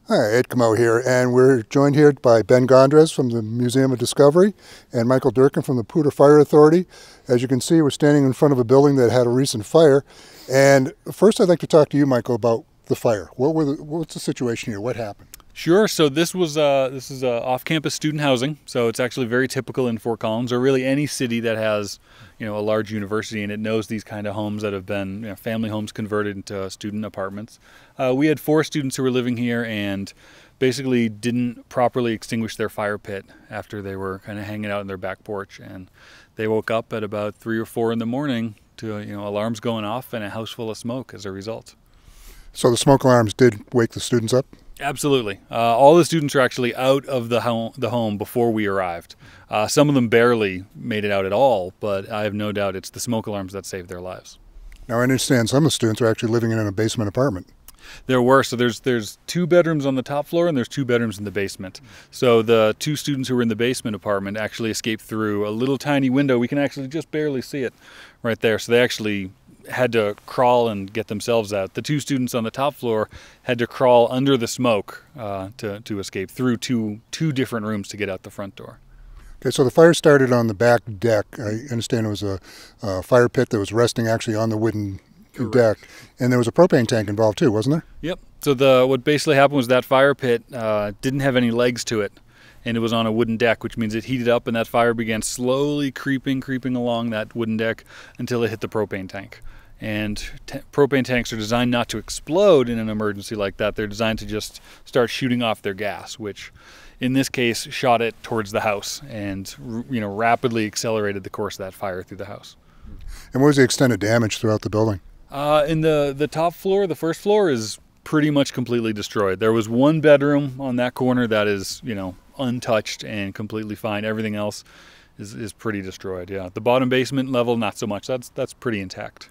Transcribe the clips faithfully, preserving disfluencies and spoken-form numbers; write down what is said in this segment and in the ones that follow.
Hi, Ed Comeau here, and we're joined here by Ben Gondres from the Museum of Discovery and Michael Durkin from the Poudre Fire Authority. As you can see, we're standing in front of a building that had a recent fire. And first I'd like to talk to you, Michael, about the fire. What were the, what's the situation here? What happened? Sure. So this was uh, this is uh, off-campus student housing. So it's actually very typical in Fort Collins, or really any city that has, you know, a large university and it knows these kind of homes that have been, you know, family homes converted into student apartments. Uh, we had four students who were living here and basically didn't properly extinguish their fire pit after they were kind of hanging out in their back porch, and they woke up at about three or four in the morning to, you know, alarms going off and a house full of smoke as a result. So the smoke alarms did wake the students up? Absolutely. Uh, all the students are actually out of the home, the home before we arrived. Uh, some of them barely made it out at all, but I have no doubt it's the smoke alarms that saved their lives. Now I understand some of the students are actually living in a basement apartment. There were. So there's there's two bedrooms on the top floor and there's two bedrooms in the basement. So the two students who were in the basement apartment actually escaped through a little tiny window. We can actually just barely see it right there. So they actually had to crawl and get themselves out. The two students on the top floor had to crawl under the smoke uh, to, to escape through two, two different rooms to get out the front door. Okay, so the fire started on the back deck. I understand it was a, a fire pit that was resting actually on the wooden Correct. deck. And there was a propane tank involved too, wasn't there? Yep. So the what basically happened was that fire pit uh, didn't have any legs to it, and it was on a wooden deck, which means it heated up and that fire began slowly creeping, creeping along that wooden deck until it hit the propane tank. And t propane tanks are designed not to explode in an emergency like that. They're designed to just start shooting off their gas, which in this case shot it towards the house and, you know, rapidly accelerated the course of that fire through the house. And what was the extent of damage throughout the building? Uh, in the, the top floor, the first floor is pretty much completely destroyed. There was one bedroom on that corner that is, you know, untouched and completely fine. Everything else is, is pretty destroyed, yeah. The bottom basement level, not so much. That's, that's pretty intact.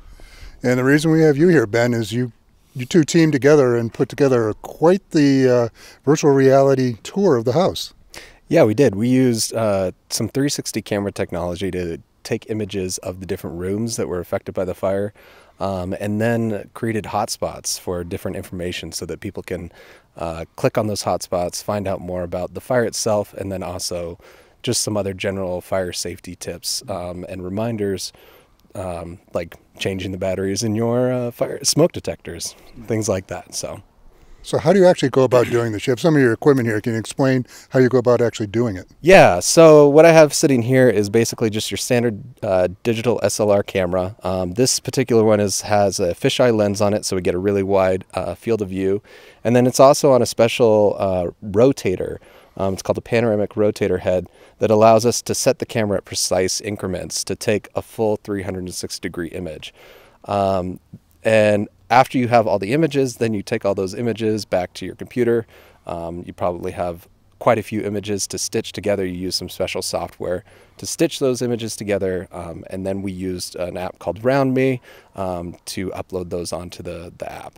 And the reason we have you here, Ben, is you you two teamed together and put together quite the uh, virtual reality tour of the house. Yeah, we did. We used uh, some three sixty camera technology to take images of the different rooms that were affected by the fire, um, and then created hotspots for different information so that people can uh, click on those hotspots, find out more about the fire itself, and then also just some other general fire safety tips um, and reminders, um, like changing the batteries in your uh, fire smoke detectors, things like that. So, so how do you actually go about doing this? You have some of your equipment here. Can you explain how you go about actually doing it? Yeah. So what I have sitting here is basically just your standard uh, digital S L R camera. Um, this particular one is has a fisheye lens on it, so we get a really wide uh, field of view, and then it's also on a special uh, rotator. Um, it's called a panoramic rotator head that allows us to set the camera at precise increments to take a full three hundred sixty degree image. Um, and after you have all the images, then you take all those images back to your computer. Um, you probably have quite a few images to stitch together. You use some special software to stitch those images together. Um, and then we used an app called RoundMe um, to upload those onto the, the app.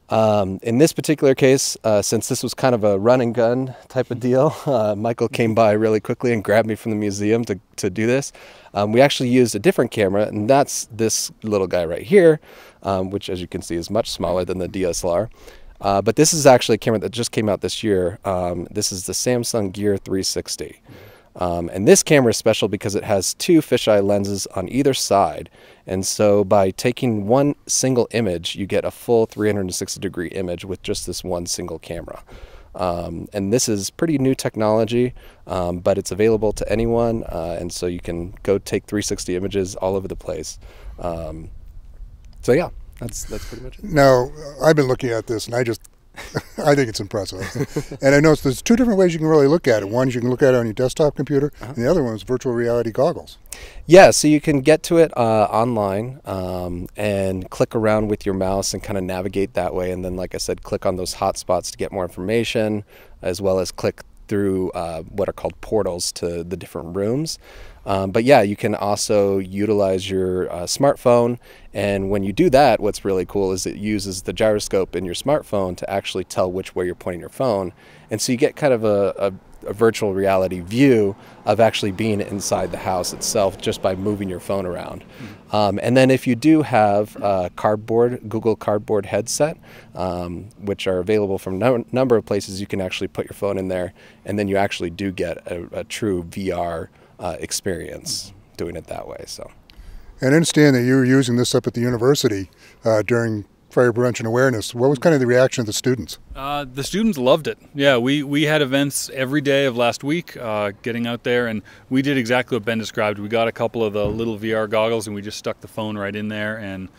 Um, in this particular case, uh, since this was kind of a run and gun type of deal, uh, Michael came by really quickly and grabbed me from the museum to, to do this. Um, we actually used a different camera, and that's this little guy right here, um, which as you can see is much smaller than the D S L R. Uh, but this is actually a camera that just came out this year. Um, this is the Samsung Gear three sixty. Um, and this camera is special because it has two fisheye lenses on either side. And so by taking one single image, you get a full three hundred sixty degree image with just this one single camera. Um, and this is pretty new technology, um, but it's available to anyone. Uh, and so you can go take three sixty images all over the place. Um, so yeah, that's, that's pretty much it. Now, I've been looking at this and I just I think it's impressive. And I noticed there's two different ways you can really look at it. One is you can look at it on your desktop computer, uh-huh. and the other one is virtual reality goggles. Yeah, so you can get to it uh, online um, and click around with your mouse and kind of navigate that way. And then, like I said, click on those hotspots to get more information, as well as click through uh, what are called portals to the different rooms. Um, but yeah, you can also utilize your uh, smartphone, and when you do that, what's really cool is it uses the gyroscope in your smartphone to actually tell which way you're pointing your phone, and so you get kind of a, a, a virtual reality view of actually being inside the house itself just by moving your phone around. Mm-hmm. um, and then if you do have a cardboard, Google Cardboard headset, um, which are available from a no number of places, you can actually put your phone in there, and then you actually do get a, a true V R uh, experience doing it that way. So. And I understand that you were using this up at the university uh, during fire prevention awareness. What was kind of the reaction of the students? Uh, the students loved it. Yeah, we, we had events every day of last week, uh, getting out there, and we did exactly what Ben described. We got a couple of the little V R goggles, and we just stuck the phone right in there. And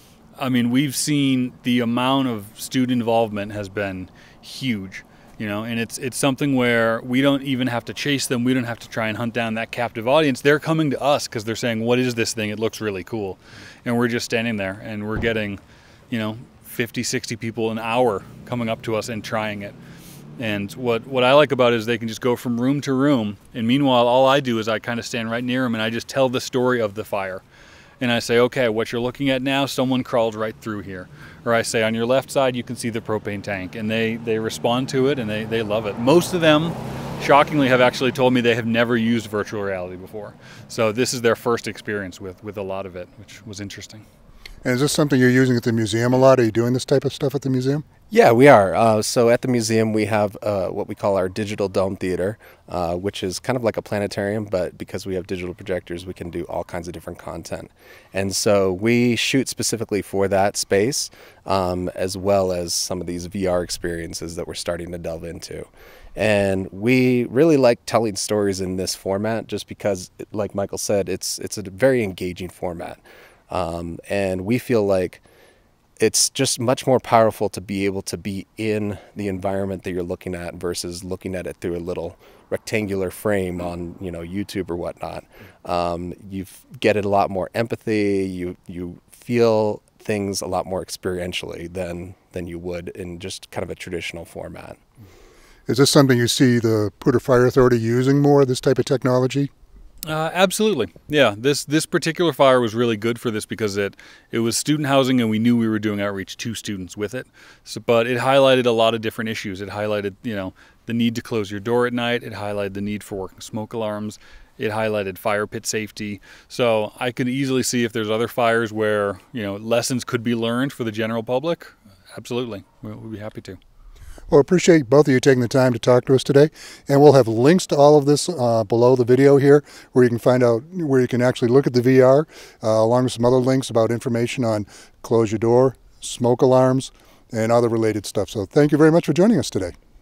I mean, we've seen the amount of student involvement has been huge. You know, and it's it's something where we don't even have to chase them. We don't have to try and hunt down that captive audience. They're coming to us because they're saying, "What is this thing? It looks really cool," and we're just standing there, and we're getting, you know, fifty, sixty people an hour coming up to us and trying it. And what what I like about it is they can just go from room to room, and meanwhile, all I do is I kind of stand right near them and I just tell the story of the fire. And I say, okay, what you're looking at now, someone crawled right through here. Or I say, on your left side, you can see the propane tank. And they, they respond to it, and they, they love it. Most of them, shockingly, have actually told me they have never used virtual reality before. So this is their first experience with, with a lot of it, which was interesting. And is this something you're using at the museum a lot? Are you doing this type of stuff at the museum? Yeah, we are. Uh, so at the museum, we have uh, what we call our digital dome theater, uh, which is kind of like a planetarium, but because we have digital projectors, we can do all kinds of different content. And so we shoot specifically for that space, um, as well as some of these V R experiences that we're starting to delve into. And we really like telling stories in this format just because, like Michael said, it's, it's a very engaging format. Um, and we feel like it's just much more powerful to be able to be in the environment that you're looking at versus looking at it through a little rectangular frame on, you know, YouTube or whatnot. Um, you get it a lot more empathy. You you feel things a lot more experientially than than you would in just kind of a traditional format. Is this something you see the Poudre Fire Authority using more, this type of technology? Uh, absolutely. Yeah, this this particular fire was really good for this because it it was student housing, and we knew we were doing outreach to students with it. So, but it highlighted a lot of different issues. It highlighted, you know, the need to close your door at night. It highlighted the need for working smoke alarms. It highlighted fire pit safety. So I could easily see if there's other fires where, you know, lessons could be learned for the general public. Absolutely, we'll, we'll be happy to. Well, I appreciate both of you taking the time to talk to us today, and we'll have links to all of this uh, below the video here, where you can find out where you can actually look at the V R, uh, along with some other links about information on close your door, smoke alarms, and other related stuff. So thank you very much for joining us today.